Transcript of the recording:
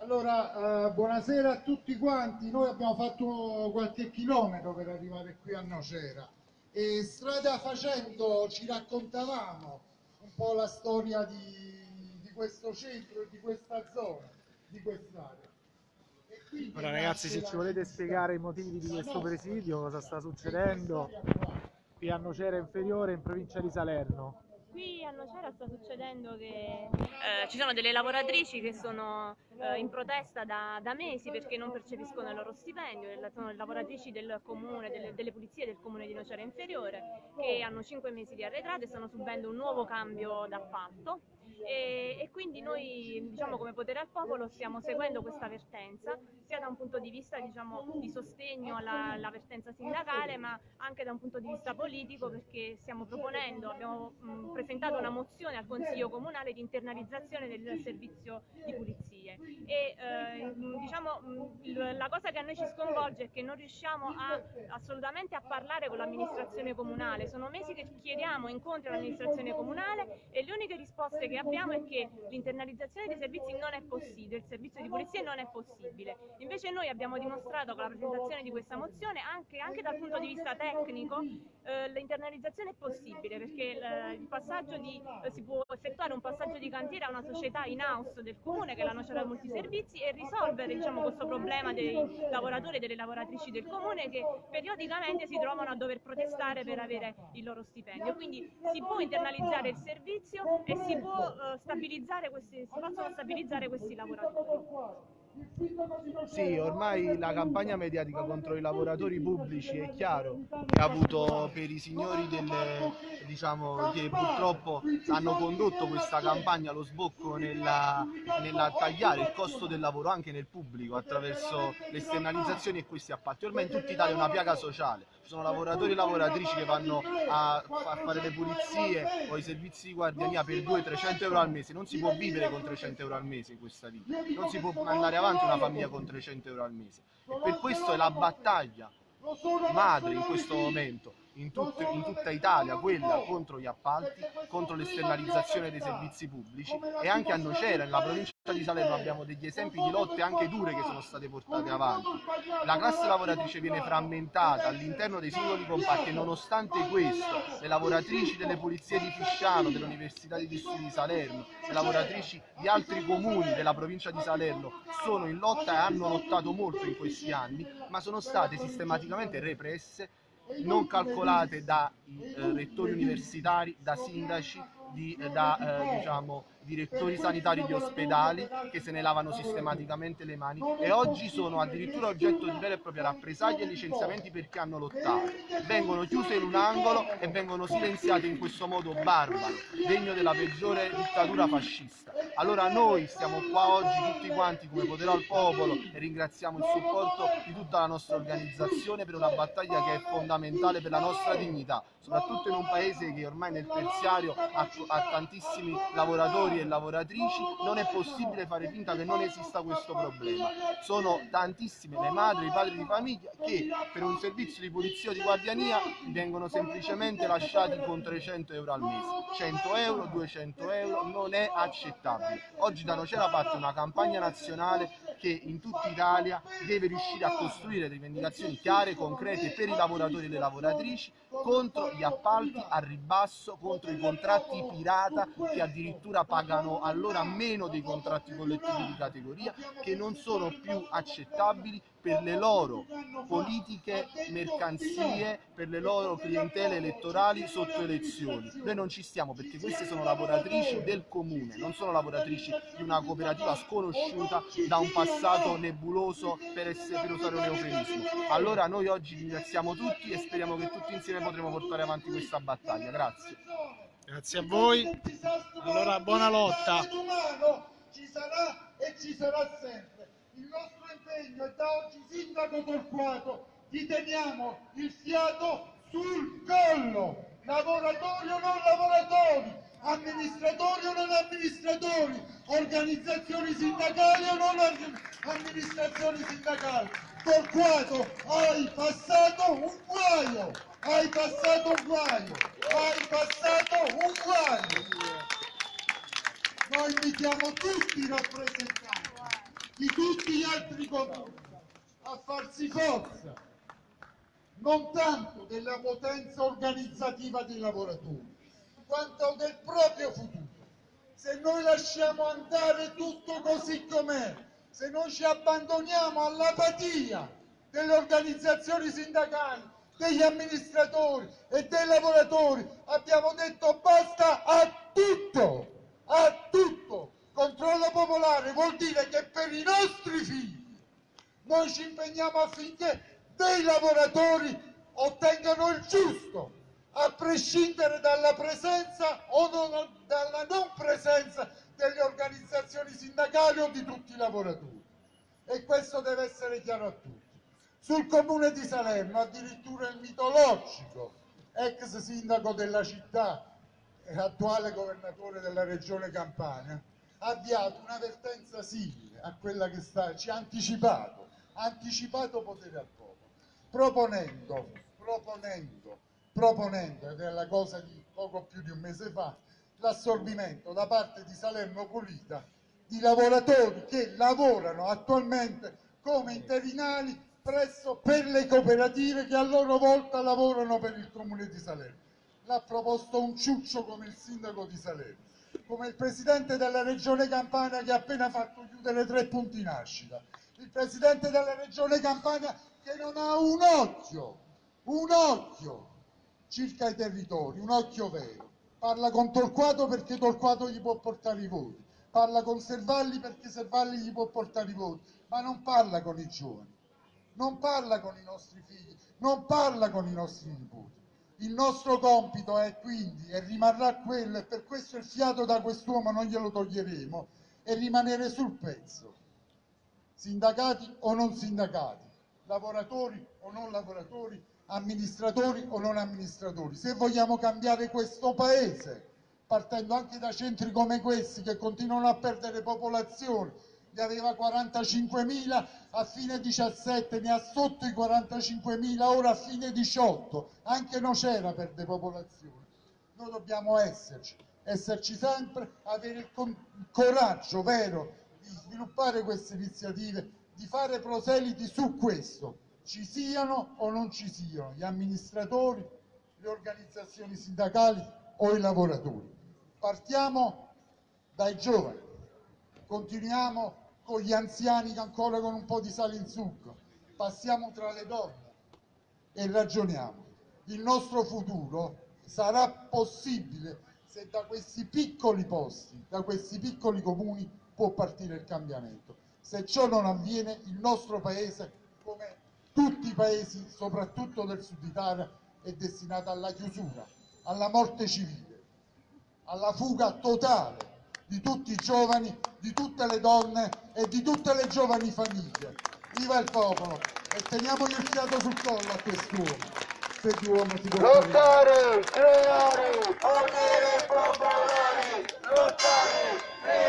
Allora, buonasera a tutti quanti. Noi abbiamo fatto qualche chilometro per arrivare qui a Nocera e strada facendo ci raccontavamo un po' la storia di questo centro e di questa zona, di quest'area. Ora ragazzi, se ci volete spiegare i motivi di questo presidio, cosa sta succedendo qui a Nocera Inferiore in provincia di Salerno. Qui a Nocera sta succedendo che ci sono delle lavoratrici che sono in protesta da mesi perché non percepiscono il loro stipendio. Sono lavoratrici del comune, delle pulizie del comune di Nocera Inferiore, che hanno 5 mesi di arretrato e stanno subendo un nuovo cambio d'appalto. E quindi noi, diciamo, come Potere al Popolo stiamo seguendo questa vertenza sia da un punto di vista, diciamo, di sostegno alla vertenza sindacale, ma anche da un punto di vista politico, perché stiamo proponendo, abbiamo presentato una mozione al Consiglio Comunale di internalizzazione del servizio di pulizie e diciamo, la cosa che a noi ci sconvolge è che non riusciamo assolutamente a parlare con l'amministrazione comunale. Sono mesi che chiediamo incontri all'amministrazione comunale e le uniche risposte che abbiamo è che l'internalizzazione dei servizi non è possibile, il servizio di pulizia non è possibile. Invece noi abbiamo dimostrato con la presentazione di questa mozione, anche dal punto di vista tecnico, l'internalizzazione è possibile, perché si può effettuare un passaggio di cantiere a una società in house del comune, che è la Nocera Multiservizi, e risolvere, diciamo, questo problema dei lavoratori e delle lavoratrici del comune che periodicamente si trovano a dover protestare per avere il loro stipendio. Quindi si può internalizzare il servizio e si possono stabilizzare questi lavoratori. Sì, ormai la campagna mediatica contro i lavoratori pubblici è chiaro che ha avuto per i signori diciamo, che purtroppo hanno condotto questa campagna lo sbocco nella tagliare il costo del lavoro anche nel pubblico attraverso le esternalizzazioni e questi appalti. Ormai in tutta Italia è una piaga sociale, ci sono lavoratori e lavoratrici che vanno a fare le pulizie o i servizi di guardiania per 200-300 euro al mese. Non si può vivere con 300 euro al mese in questa vita, non si può andare avanti una famiglia con 300 euro al mese, e per questo è la battaglia madre in questo momento in tutta Italia quella contro gli appalti, contro l'esternalizzazione dei servizi pubblici, e anche a Nocera, nella provincia di Salerno, abbiamo degli esempi di lotte anche dure che sono state portate avanti. La classe lavoratrice viene frammentata all'interno dei singoli comparti e nonostante questo le lavoratrici delle pulizie di Fisciano, dell'Università degli Studi di Salerno, le lavoratrici di altri comuni della provincia di Salerno sono in lotta e hanno lottato molto in questi anni, ma sono state sistematicamente represse, non calcolate da rettori universitari, da sindaci, diciamo, direttori sanitari di ospedali che se ne lavano sistematicamente le mani, e oggi sono addirittura oggetto di vere e proprie rappresaglie e licenziamenti perché hanno lottato. Vengono chiuse in un angolo e vengono silenziate in questo modo barbaro, degno della peggiore dittatura fascista. Allora noi stiamo qua oggi tutti quanti come Potere al Popolo e ringraziamo il supporto di tutta la nostra organizzazione per una battaglia che è fondamentale per la nostra dignità, soprattutto in un paese che ormai nel terziario ha tantissimi lavoratori e lavoratrici. Non è possibile fare finta che non esista questo problema. Sono tantissime le madri e i padri di famiglia che per un servizio di pulizia o di guardiania vengono semplicemente lasciati con 300 euro al mese. 100 euro, 200 euro, non è accettabile. Oggi da Nocera parte una campagna nazionale che in tutta Italia deve riuscire a costruire rivendicazioni chiare, concrete per i lavoratori e le lavoratrici, contro gli appalti a ribasso, contro i contratti pirata che addirittura pagano allora meno dei contratti collettivi di categoria, che non sono più accettabili per le loro politiche mercanzie, per le loro clientele elettorali sotto elezioni. Noi non ci stiamo, perché queste sono lavoratrici del comune, non sono lavoratrici di una cooperativa sconosciuta da un passato nebuloso, per usare un eufemismo. Allora noi oggi ringraziamo tutti e speriamo che tutti insieme potremo portare avanti questa battaglia. Grazie. Grazie a voi. Allora buona lotta. Ci sarà e ci sarà sempre. Il nostro impegno è da oggi sindaco Torquato, gli teniamo il fiato sul collo, lavoratori o non lavoratori, amministratori o non amministratori, organizzazioni sindacali o non amministrazioni sindacali. Torquato, hai passato un guaio, hai passato un guaio, hai passato un guaio. Noi invitiamo tutti i rappresentanti di tutti gli altri comuni a farsi forza, non tanto della potenza organizzativa dei lavoratori, quanto del proprio futuro. Se noi lasciamo andare tutto così com'è, se noi ci abbandoniamo all'apatia delle organizzazioni sindacali, degli amministratori e dei lavoratori, abbiamo detto basta a tutto, a tutto. Controllo popolare vuol dire che per i nostri figli noi ci impegniamo affinché dei lavoratori ottengano il giusto, a prescindere dalla presenza o dalla non presenza delle organizzazioni sindacali o di tutti i lavoratori. E questo deve essere chiaro a tutti. Sul comune di Salerno addirittura il mitologico ex sindaco della città e attuale governatore della regione Campania ha avviato una vertenza simile a quella che ci ha anticipato potere al popolo, proponendo, ed è la cosa di poco più di un mese fa, l'assorbimento da parte di Salerno Pulita di lavoratori che lavorano attualmente come interinali per le cooperative che a loro volta lavorano per il comune di Salerno. L'ha proposto un ciuccio come il sindaco di Salerno, come il presidente della regione Campania che ha appena fatto chiudere 3 punti nascita, il presidente della regione Campania che non ha un occhio circa i territori, un occhio vero. Parla con Torquato perché Torquato gli può portare i voti, parla con Servalli perché Servalli gli può portare i voti, ma non parla con i giovani, non parla con i nostri figli, non parla con i nostri nipoti. Il nostro compito è quindi, e rimarrà quello, e per questo il fiato da quest'uomo non glielo toglieremo, è rimanere sul pezzo. Sindacati o non sindacati, lavoratori o non lavoratori, amministratori o non amministratori. Se vogliamo cambiare questo paese, partendo anche da centri come questi che continuano a perdere popolazione, ne aveva 45.000 a fine 17, ne ha sotto i 45.000 ora a fine 18, anche Nocera perde popolazione. Noi dobbiamo esserci sempre, avere il coraggio vero di sviluppare queste iniziative, di fare proseliti su questo, ci siano o non ci siano gli amministratori, le organizzazioni sindacali o i lavoratori. Partiamo dai giovani, continuiamo con gli anziani che ancora con un po' di sale in zucchero, passiamo tra le donne e ragioniamo. Il nostro futuro sarà possibile se da questi piccoli posti, da questi piccoli comuni può partire il cambiamento. Se ciò non avviene, il nostro paese, come tutti i paesi, soprattutto del sud Italia, è destinato alla chiusura, alla morte civile, alla fuga totale di tutti i giovani, di tutte le donne e di tutte le giovani famiglie. Viva il popolo e teniamogli il fiato sul collo a quest'uomo. Se di uomo si può lottare, creare, unire popolari, lottare, creare.